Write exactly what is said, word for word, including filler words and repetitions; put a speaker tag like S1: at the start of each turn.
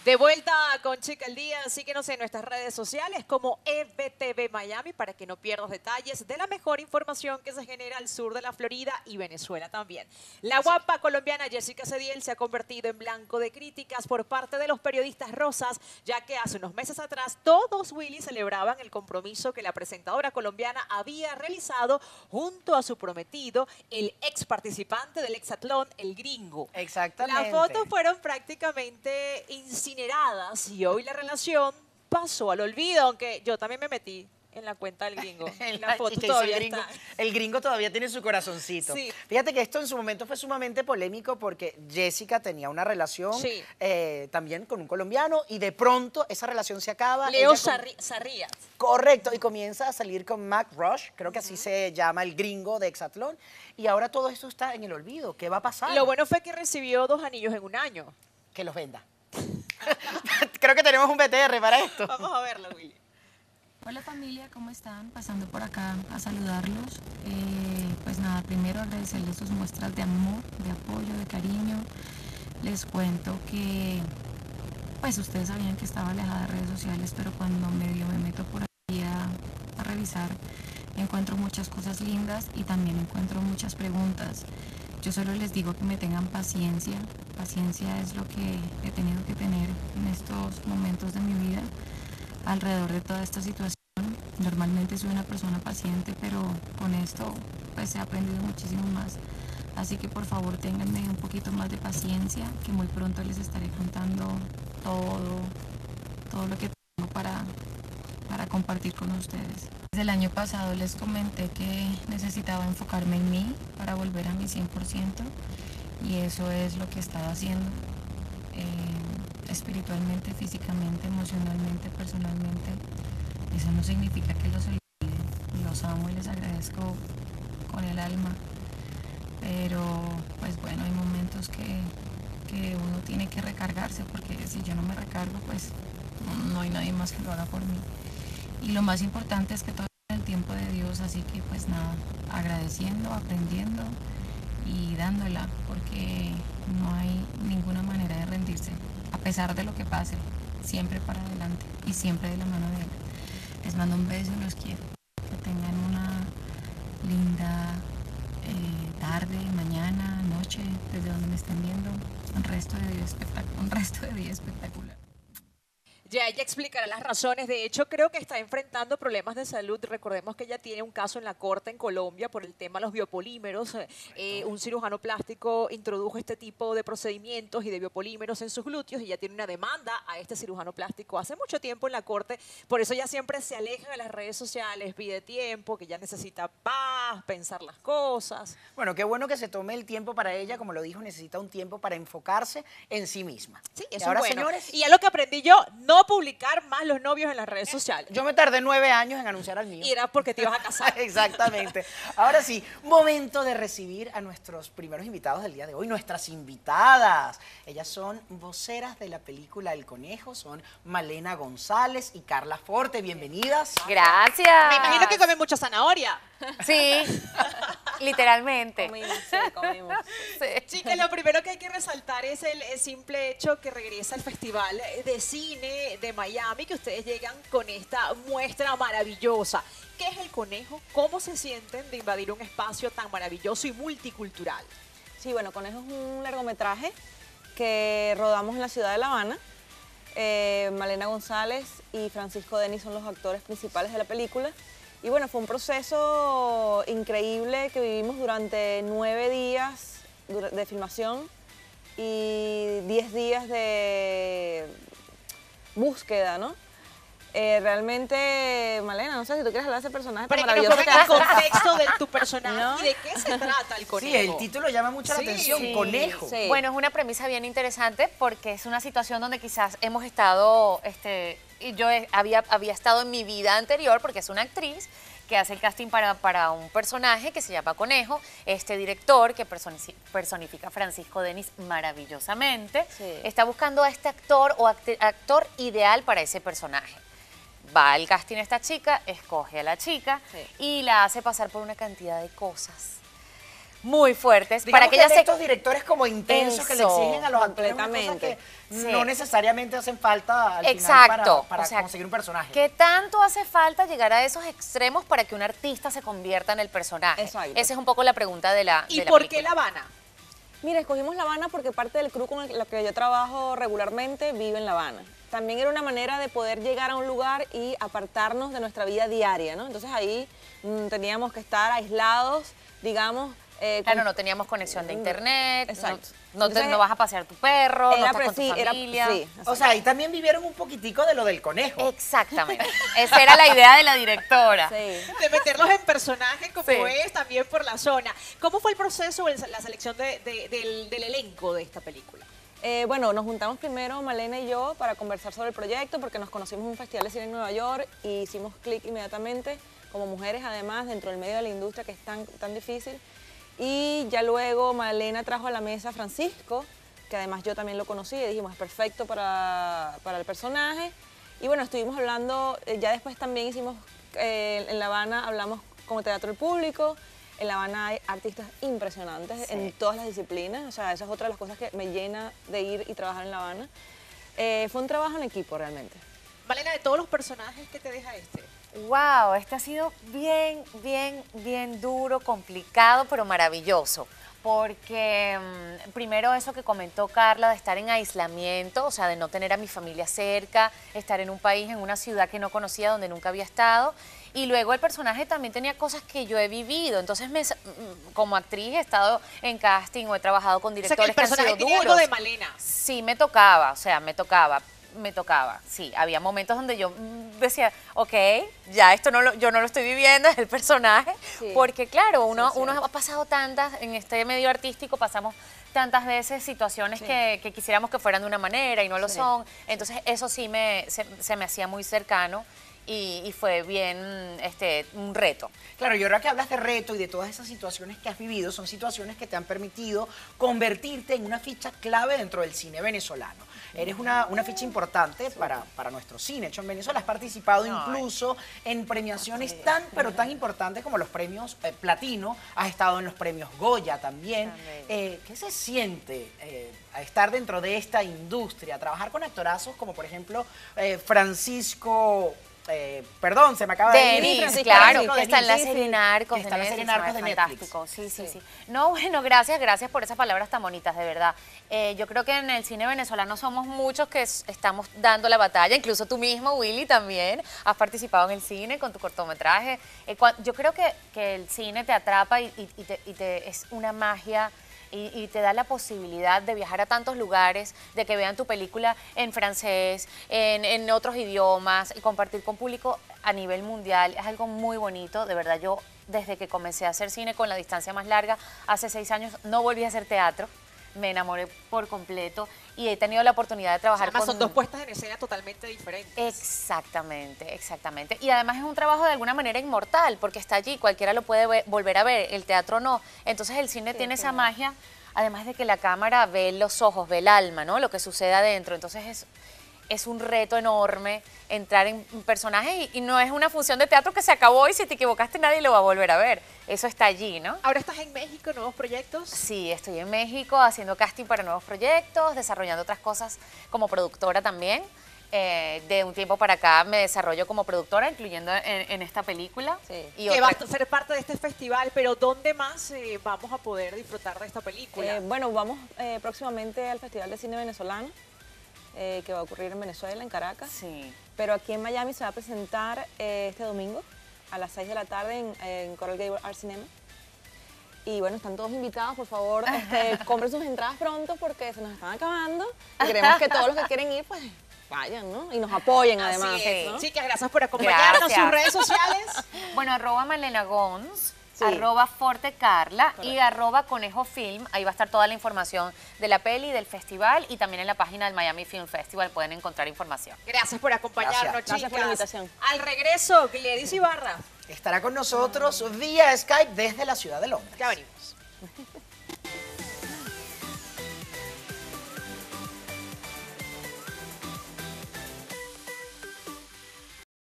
S1: De vuelta con Chica al Día, síguenos en nuestras redes sociales como E B T V Miami para que no pierdas detalles de la mejor información que se genera al sur de la Florida y Venezuela también. La guapa colombiana Jessica Cediel se ha convertido en blanco de críticas por parte de los periodistas rosas, ya que hace unos meses atrás todos Willy celebraban el compromiso que la presentadora colombiana había realizado junto a su prometido, el ex participante del hexatlón, el gringo.
S2: Exactamente.
S1: Las fotos fueron prácticamente incineradas y hoy la relación pasó al olvido, aunque yo también me metí en la cuenta del gringo.
S2: En
S1: la
S2: la
S1: foto
S2: chica,
S1: todavía
S2: el gringo,
S1: está.
S2: el gringo todavía tiene su corazoncito.
S1: Sí.
S2: Fíjate que esto en su momento fue sumamente polémico porque Jessica tenía una relación
S1: Sí.
S2: eh, también con un colombiano y de pronto esa relación se acaba.
S1: Leo
S2: ella com-
S1: Sarri- Sarrías.
S2: Correcto, y comienza a salir con Mac Rush, creo que así se llama el gringo de Hexatlón, y ahora todo esto está en el olvido. ¿Qué va a pasar?
S1: Lo bueno fue que recibió dos anillos en un año.
S2: Que los venda. Creo que tenemos un B T R para esto.
S1: Vamos a verlo, Willy.
S3: Hola familia, ¿cómo están? Pasando por acá a saludarlos. Eh, pues nada, primero agradecerles sus muestras de amor, de apoyo, de cariño. Les cuento que pues ustedes sabían que estaba alejada de redes sociales, pero cuando medio me meto por ahí a, a revisar, encuentro muchas cosas lindas y también encuentro muchas preguntas. Yo solo les digo que me tengan paciencia. Paciencia es lo que he tenido que tener en estos momentos de mi vida alrededor de toda esta situación. Normalmente soy una persona paciente, pero con esto pues he aprendido muchísimo más. Así que por favor ténganme un poquito más de paciencia, que muy pronto les estaré contando todo, todo lo que tengo para, para compartir con ustedes. Desde el año pasado les comenté que necesitaba enfocarme en mí para volver a mi cien por ciento y eso es lo que he estado haciendo. Eh, espiritualmente, físicamente, emocionalmente, personalmente. Eso no significa que los olvide, los amo y les agradezco con el alma, pero pues bueno, hay momentos que, que uno tiene que recargarse, porque si yo no me recargo, pues no, no hay nadie más que lo haga por mí. Y lo más importante es que todo es en el tiempo de Dios, así que pues nada, agradeciendo, aprendiendo y dándola, porque no hay ninguna manera de rendirse, a pesar de lo que pase, siempre para adelante y siempre de la mano de Él. Les mando un beso y los quiero. Que tengan una linda eh, tarde, mañana, noche, desde donde me estén viendo. Un resto de día espectacular. Un resto de día espectacular.
S1: Ya ella explicará las razones. De hecho, creo que está enfrentando problemas de salud. Recordemos que ella tiene un caso en la corte en Colombia por el tema de los biopolímeros. Eh, un cirujano plástico introdujo este tipo de procedimientos y de biopolímeros en sus glúteos y ella tiene una demanda a este cirujano plástico hace mucho tiempo en la corte. Por eso ella siempre se aleja de las redes sociales, pide tiempo, que ella necesita paz, pensar las cosas.
S2: Bueno, qué bueno que se tome el tiempo para ella, como lo dijo, necesita un tiempo para enfocarse en sí misma.
S1: Sí,
S2: Y
S1: eso
S2: ahora,
S1: es bueno.
S2: señores,
S1: Y ya lo que aprendí yo, no publicar más los novios en las redes sociales.
S2: yo me tardé nueve años en anunciar al mío.
S1: Y era porque te ibas a casar.
S2: Exactamente. Ahora sí, momento de recibir a nuestros primeros invitados del día de hoy, nuestras invitadas. Ellas son voceras de la película El Conejo, son Malena González y Carla Forte. Bienvenidas.
S4: Gracias.
S1: Me imagino que comen mucha zanahoria.
S4: Sí, literalmente.
S5: Comimos, sí, comimos.
S4: Sí.
S1: Chicas, lo primero que hay que resaltar es el, el simple hecho que regresa al Festival de Cine de Miami, que ustedes llegan con esta muestra maravillosa. ¿Qué es El Conejo? ¿Cómo se sienten de invadir un espacio tan maravilloso y multicultural?
S5: Sí, bueno, Conejo es un largometraje que rodamos en la ciudad de La Habana. Eh, Malena González y Francisco Denis son los actores principales de la película. Y bueno, fue un proceso increíble que vivimos durante nueve días de filmación y diez días de búsqueda, ¿no? Eh, realmente, Malena, no sé si tú quieres hablar de ese personaje tan
S1: Para que nos
S5: maravilloso
S1: pongan
S5: que
S1: el
S5: haces.
S1: contexto de tu personaje
S5: ¿No?
S1: y de qué se trata El Conejo.
S2: Sí, el título llama mucho
S1: Sí,
S2: la atención,
S1: sí,
S2: Conejo.
S5: sí.
S4: Bueno, es una premisa bien interesante porque es una situación donde quizás hemos estado, este, y yo he- había, había estado en mi vida anterior, porque es una actriz que hace el casting para, para un personaje que se llama Conejo, este director que personifi- personifica a Francisco Denis maravillosamente,
S5: Sí.
S4: está buscando a este actor o acte- actor ideal para ese personaje. Va al casting esta chica, escoge a la chica
S5: Sí.
S4: y la hace pasar por una cantidad de cosas. muy fuertes,
S2: Digamos
S4: para que
S2: que
S4: ella
S2: de
S4: se...
S2: estos directores como intensos que le
S4: Eso,
S2: exigen a los actores unas cosas
S5: completamente.
S2: que
S4: Sí.
S2: no necesariamente hacen falta al final
S4: Exacto,
S2: para, para
S4: o sea,
S2: conseguir un personaje.
S4: ¿Qué tanto hace falta llegar a esos extremos para que un artista se convierta en el personaje?
S5: Exacto.
S4: Esa es un poco la pregunta de la
S1: ¿Y
S4: de la
S1: por qué
S4: película.
S1: La Habana?
S5: Mira, escogimos La Habana porque parte del crew con el que yo trabajo regularmente vive en La Habana. También era una manera de poder llegar a un lugar y apartarnos de nuestra vida diaria, ¿no? Entonces ahí mm, teníamos que estar aislados, digamos. eh,
S4: Claro,
S5: con-
S4: no teníamos conexión de internet, no-
S5: Exacto.
S4: no, te-
S5: Entonces,
S4: no vas a pasear tu perro, no
S5: Era,
S4: estás
S5: pero
S4: con tu
S5: sí, era,
S4: familia.
S5: sí,
S2: O sea, ahí también vivieron un poquitico de lo del conejo.
S4: Exactamente. Esa era la idea de la directora.
S5: sí.
S1: De meterlos en personajes como
S4: Sí.
S1: es, también por la zona. ¿Cómo fue el proceso, el- la selección de- de- del, del elenco de esta película?
S5: Eh, bueno, nos juntamos primero Malena y yo para conversar sobre el proyecto porque nos conocimos en un festival de cine en Nueva York y hicimos clic inmediatamente, como mujeres además, dentro del medio de la industria que es tan, tan difícil. Y ya luego Malena trajo a la mesa a Francisco, que además yo también lo conocí y dijimos es perfecto para, para el personaje. Y bueno, estuvimos hablando, eh, ya después también hicimos, eh, en La Habana hablamos con el Teatro del Público. En La Habana hay artistas impresionantes en todas las disciplinas, o sea, esa es otra de las cosas que me llena de ir y trabajar en La Habana. Eh, fue un trabajo en equipo realmente.
S1: Malena, de todos los personajes que te deja este,
S4: Wow, este ha sido bien, bien, bien duro, complicado, pero maravilloso. Porque mm, primero eso que comentó Carla de estar en aislamiento, o sea, de no tener a mi familia cerca, estar en un país, en una ciudad que no conocía, donde nunca había estado. Y luego el personaje también tenía cosas que yo he vivido. Entonces, me, mm, como actriz he estado en casting o he trabajado con
S1: o sea, que
S4: directores
S1: el
S4: que han
S1: personaje
S4: sido
S1: tiene
S4: duros.
S1: algo de Malena.
S4: Sí, me tocaba, o sea, me tocaba, me tocaba. Sí, había momentos donde yo mm, decía, ok, ya esto no lo, yo no lo estoy viviendo, es el personaje.
S5: Sí.
S4: Porque claro, uno,
S5: Sí, es
S4: uno
S5: cierto.
S4: ha pasado tantas, en este medio artístico pasamos tantas veces situaciones
S5: Sí.
S4: que, que quisiéramos que fueran de una manera y no lo
S5: Sí.
S4: son. Entonces eso sí me, se, se me hacía muy cercano y, y fue bien este, un reto.
S2: Claro, y ahora que hablas de reto y de todas esas situaciones que has vivido, son situaciones que te han permitido convertirte en una ficha clave dentro del cine venezolano. Eres una, una ficha importante para, para nuestro cine. Hecho en Venezuela has participado incluso en premiaciones tan, pero tan importantes como los premios eh, Platino. Has estado en los premios Goya también.
S4: También.
S2: Eh, ¿Qué se siente eh, a estar dentro de esta industria? Trabajar con actorazos como, por ejemplo, eh, Francisco... Eh, perdón, se me acaba de ir.
S4: Denis,
S5: Francisco
S4: claro,
S2: Francisco
S4: que está en la
S2: Denis.
S4: serie Narcos.
S2: Que está en la
S4: de
S2: serie
S4: Netflix,
S2: Narcos
S4: ¿no?
S2: de
S4: Es
S2: Netflix.
S4: fantástico, sí, sí, sí. No, bueno, gracias, gracias por esas palabras tan bonitas, de verdad. Eh, yo creo que en el cine venezolano somos muchos que s- estamos dando la batalla, incluso tú mismo, Willy, también has participado en el cine con tu cortometraje. Eh, cua- yo creo que, que el cine te atrapa y, y- y te, y te- es una magia y, y te da la posibilidad de viajar a tantos lugares, de que vean tu película en francés, en, en otros idiomas y compartir con público a nivel mundial. Es algo muy bonito, de verdad. Yo desde que comencé a hacer cine con la distancia más larga, hace seis años, no volví a hacer teatro. Me enamoré por completo y he tenido la oportunidad de trabajar
S1: Además,
S4: con...
S1: son dos puestas en escena totalmente diferentes.
S4: Exactamente, exactamente. Y además es un trabajo de alguna manera inmortal, porque está allí, cualquiera lo puede ve- volver a ver, el teatro no. Entonces el cine tiene esa magia, además de que la cámara ve los ojos, ve el alma, ¿no? Lo que sucede adentro. Entonces es, es un reto enorme entrar en un personaje y, y no es una función de teatro que se acabó y si te equivocaste nadie lo va a volver a ver. Eso está allí, ¿no?
S1: Ahora estás en México, nuevos proyectos.
S4: Sí, estoy en México haciendo casting para nuevos proyectos, desarrollando otras cosas como productora también. Eh, de un tiempo para acá me desarrollo como productora, incluyendo en, en esta película.
S5: Sí.
S4: Y
S1: Que va
S4: otra-
S1: a ser parte de este festival, pero ¿dónde más eh, vamos a poder disfrutar de esta película?
S5: Eh, bueno, vamos eh, próximamente al Festival de Cine Venezolano, eh, que va a ocurrir en Venezuela, en Caracas.
S4: Sí.
S5: Pero aquí en Miami se va a presentar eh, este domingo a las seis de la tarde en, en Coral Gable Art Cinema. Y bueno, están todos invitados, por favor, este, compren sus entradas pronto porque se nos están acabando. Y queremos que todos los que quieren ir, pues vayan, ¿no? Y nos apoyen además.
S1: Así es.
S5: ¿no?
S1: Chicas, gracias por acompañarnos.
S4: Gracias.
S1: Sus redes sociales.
S4: Bueno, arroba Malena Gons,
S5: Sí.
S4: arroba Forte Carla y arroba Conejo Film. Ahí va a estar toda la información de la peli, del festival y también en la página del Miami Film Festival pueden encontrar información.
S1: Gracias por acompañarnos,
S2: Gracias.
S1: chicas.
S5: Gracias por la invitación.
S1: Al regreso, Gledys Ibarra.
S2: Estará con nosotros vía Skype desde la ciudad de Londres.
S1: Ya venimos.